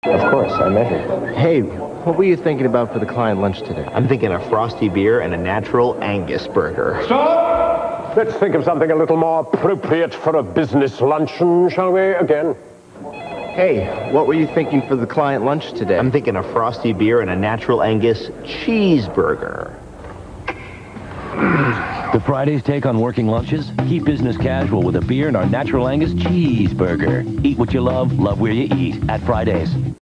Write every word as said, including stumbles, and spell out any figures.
Of course, I measured. Hey, what were you thinking about for the client lunch today? I'm thinking a frosty beer and a natural Angus burger. Stop! Let's think of something a little more appropriate for a business luncheon, shall we, again? Hey, what were you thinking for the client lunch today? I'm thinking a frosty beer and a natural Angus cheeseburger. The Friday's take on working lunches? Keep business casual with a beer and our natural Angus cheeseburger. Eat what you love, love where you eat at Fridays.